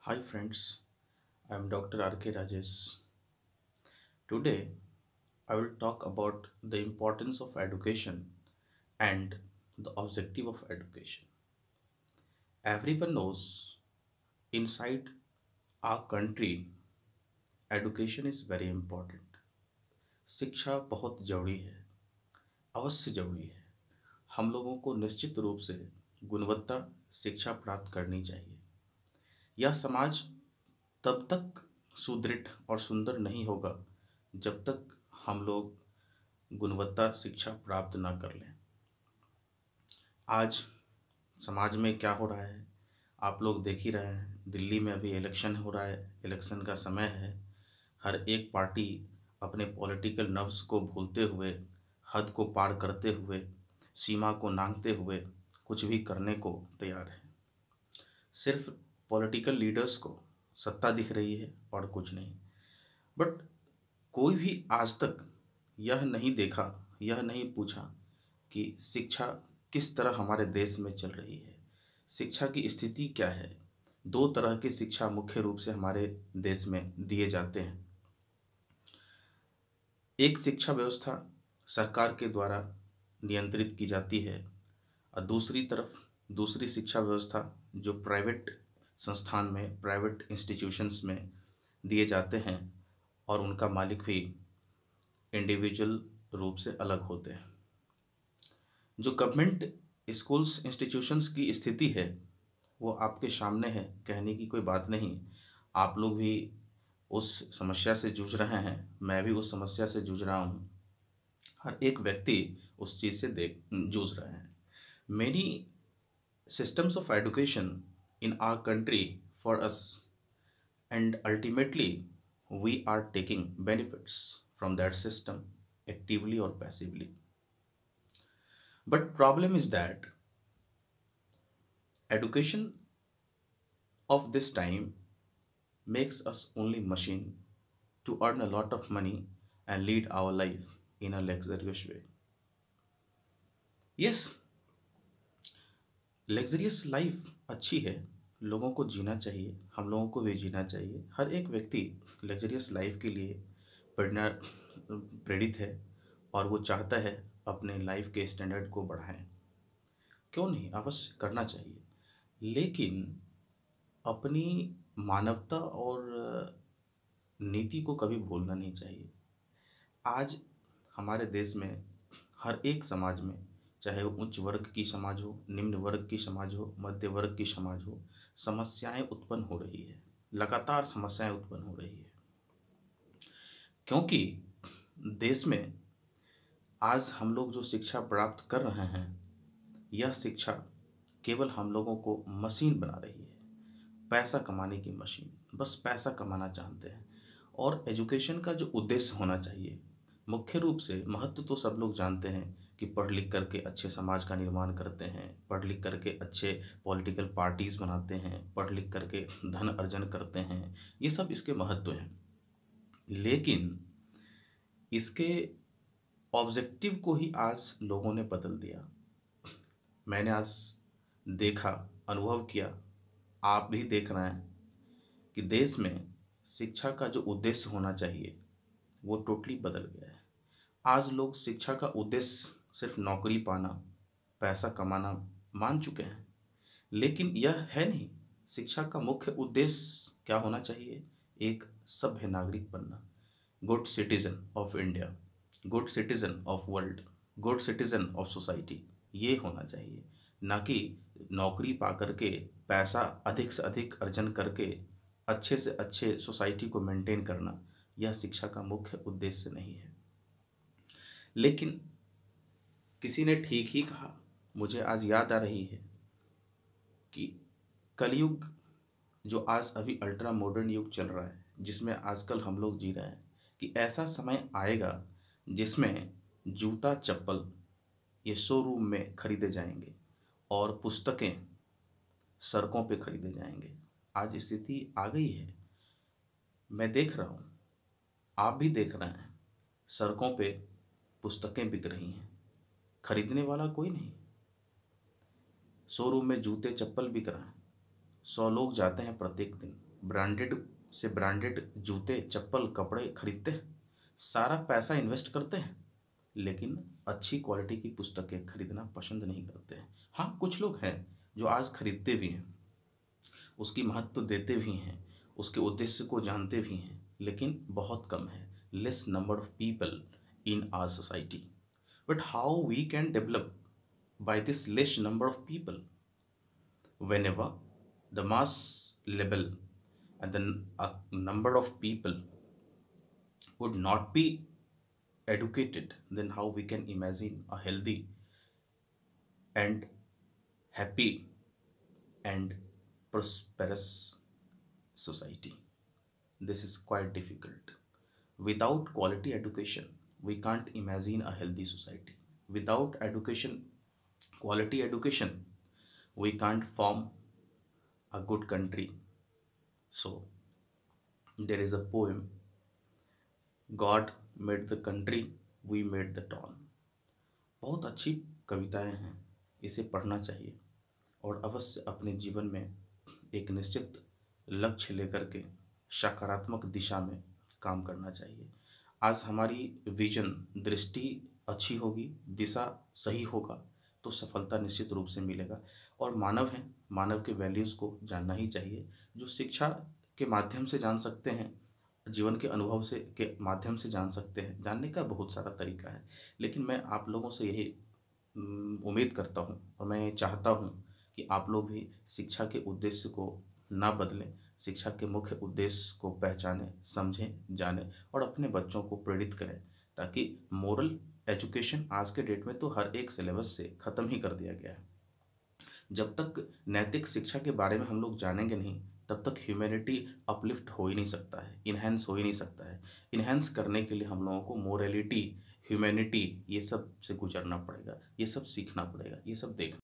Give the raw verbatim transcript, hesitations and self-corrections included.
Hi friends, I am Doctor R K Rajesh. Today I will talk about the importance of education and the objective of education. Everyone knows inside our country education is very important. शिक्षा बहुत जरूरी है, अवश्य जरूरी है। हम लोगों को निश्चित रूप से गुणवत्ता शिक्षा प्राप्त करनी चाहिए। यह समाज तब तक सुदृढ़ और सुंदर नहीं होगा जब तक हम लोग गुणवत्ता शिक्षा प्राप्त ना कर लें। आज समाज में क्या हो रहा है आप लोग देख ही रहे हैं। दिल्ली में अभी इलेक्शन हो रहा है, इलेक्शन का समय है। हर एक पार्टी अपने पॉलिटिकल नर्व्स को भूलते हुए, हद को पार करते हुए, सीमा को नांगते हुए कुछ भी करने को तैयार है। सिर्फ पॉलिटिकल लीडर्स को सत्ता दिख रही है और कुछ नहीं। बट कोई भी आज तक यह नहीं देखा, यह नहीं पूछा कि शिक्षा किस तरह हमारे देश में चल रही है, शिक्षा की स्थिति क्या है। दो तरह की शिक्षा मुख्य रूप से हमारे देश में दिए जाते हैं। एक शिक्षा व्यवस्था सरकार के द्वारा नियंत्रित की जाती है और दूसरी तरफ दूसरी शिक्षा व्यवस्था जो प्राइवेट संस्थान में, प्राइवेट इंस्टीट्यूशंस में दिए जाते हैं और उनका मालिक भी इंडिविजुअल रूप से अलग होते हैं। जो गवर्नमेंट स्कूल्स इंस्टीट्यूशंस की स्थिति है वो आपके सामने है, कहने की कोई बात नहीं। आप लोग भी उस समस्या से जूझ रहे हैं, मैं भी उस समस्या से जूझ रहा हूँ। हर एक व्यक्ति उस चीज़ से देख जूझ रहे हैं। Many systems of education in our country for us, and ultimately we are taking benefits from that system actively or passively. But problem is that education of this time makes us only machine to earn a lot of money and lead our life in a luxurious way. Yes, luxurious life अच्छी है, लोगों को जीना चाहिए, हम लोगों को भी जीना चाहिए। हर एक व्यक्ति लग्जरियस लाइफ के लिए प्रेरणा प्रेरित है और वो चाहता है अपने लाइफ के स्टैंडर्ड को बढ़ाएं। क्यों नहीं, अवश्य करना चाहिए, लेकिन अपनी मानवता और नीति को कभी भूलना नहीं चाहिए। आज हमारे देश में हर एक समाज में, चाहे वो उच्च वर्ग की समाज हो, निम्न वर्ग की समाज हो, मध्य वर्ग की समाज हो, समस्याएं उत्पन्न हो रही है, लगातार समस्याएं उत्पन्न हो रही है। क्योंकि देश में आज हम लोग जो शिक्षा प्राप्त कर रहे हैं, यह शिक्षा केवल हम लोगों को मशीन बना रही है, पैसा कमाने की मशीन। बस पैसा कमाना चाहते हैं। और एजुकेशन का जो उद्देश्य होना चाहिए, मुख्य रूप से महत्व तो सब लोग जानते हैं कि पढ़ लिख करके अच्छे समाज का निर्माण करते हैं, पढ़ लिख करके अच्छे पॉलिटिकल पार्टीज़ बनाते हैं, पढ़ लिख करके धन अर्जन करते हैं, ये सब इसके महत्व हैं। लेकिन इसके ऑब्जेक्टिव को ही आज लोगों ने बदल दिया। मैंने आज देखा, अनुभव किया, आप भी देख रहे हैं कि देश में शिक्षा का जो उद्देश्य होना चाहिए वो टोटली बदल गया है। आज लोग शिक्षा का उद्देश्य सिर्फ नौकरी पाना, पैसा कमाना मान चुके हैं, लेकिन यह है नहीं। शिक्षा का मुख्य उद्देश्य क्या होना चाहिए? एक सभ्य नागरिक बनना, good citizen of India, good citizen of world, good citizen of society, ये होना चाहिए। ना कि नौकरी पा करके, पैसा अधिक से अधिक अर्जन करके अच्छे से अच्छे सोसाइटी को मेंटेन करना, यह शिक्षा का मुख्य उद्देश्य नहीं है। लेकिन किसी ने ठीक ही कहा, मुझे आज याद आ रही है कि कलयुग जो आज अभी अल्ट्रा मॉडर्न युग चल रहा है, जिसमें आजकल हम लोग जी रहे हैं, कि ऐसा समय आएगा जिसमें जूता चप्पल ये शोरूम में खरीदे जाएंगे और पुस्तकें सड़कों पे खरीदे जाएंगे। आज स्थिति आ गई है, मैं देख रहा हूँ, आप भी देख रहे हैं, सड़कों पे पुस्तकें बिक रही हैं, खरीदने वाला कोई नहीं। शोरूम में जूते चप्पल बिक रहे हैं, सौ लोग जाते हैं प्रत्येक दिन, ब्रांडेड से ब्रांडेड जूते चप्पल कपड़े खरीदते हैं, सारा पैसा इन्वेस्ट करते हैं, लेकिन अच्छी क्वालिटी की पुस्तकें खरीदना पसंद नहीं करते हैं। हाँ, कुछ लोग हैं जो आज खरीदते भी हैं, उसकी महत्व देते भी हैं, उसके उद्देश्य को जानते भी हैं, लेकिन बहुत कम है। Less number of people in our society. But how we can develop by this less number of people? whenever the mass level and the n- a number of people would not be educated, then how we can imagine a healthy and happy and prosperous society? This is quite difficult. Without quality education, we can't imagine a healthy society. Without education, quality education, we can't form a good country. So, there is a poem, God made the country, we made the town. बहुत अच्छी कविताएं हैं, इसे पढ़ना चाहिए और अवश्य अपने जीवन में एक निश्चित लक्ष्य लेकर के सकारात्मक दिशा में काम करना चाहिए। आज हमारी विजन दृष्टि अच्छी होगी, दिशा सही होगा, तो सफलता निश्चित रूप से मिलेगा। और मानव हैं, मानव के वैल्यूज़ को जानना ही चाहिए, जो शिक्षा के माध्यम से जान सकते हैं, जीवन के अनुभव से के माध्यम से जान सकते हैं। जानने का बहुत सारा तरीका है, लेकिन मैं आप लोगों से यही उम्म, उम्मीद करता हूँ और मैं ये चाहता हूँ कि आप लोग भी शिक्षा के उद्देश्य को ना बदलें, शिक्षा के मुख्य उद्देश्य को पहचानें, समझें, जानें और अपने बच्चों को प्रेरित करें, ताकि मोरल एजुकेशन आज के डेट में तो हर एक सिलेबस से ख़त्म ही कर दिया गया है। जब तक नैतिक शिक्षा के बारे में हम लोग जानेंगे नहीं, तब तक ह्यूमैनिटी अपलिफ्ट हो ही नहीं सकता है, इन्हेंस हो ही नहीं सकता है। इन्हेंस करने के लिए हम लोगों को मोरलिटी, ह्यूमैनिटी, ये सब से गुजरना पड़ेगा, ये सब सीखना पड़ेगा, ये सब देखना